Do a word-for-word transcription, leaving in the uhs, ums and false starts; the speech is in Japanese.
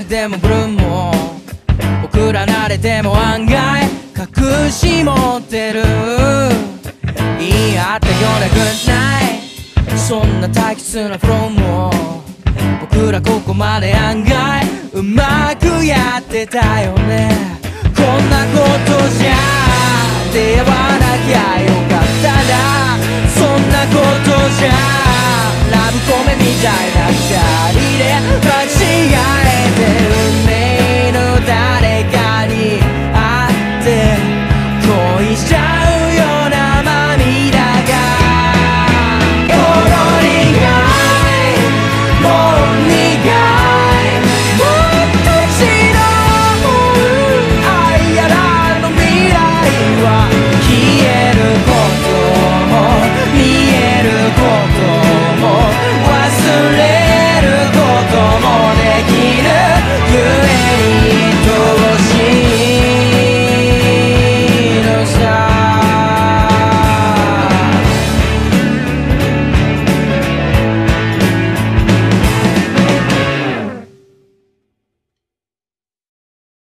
でもブルーも僕ら慣れても案外隠し持ってる。言い合ったようなグッナイ、そんな退屈なフローも僕らここまで案外うまくやってたよね。こんなことじゃ出会わなきゃよかったな。そんなことじゃラブコメみたいなふたりで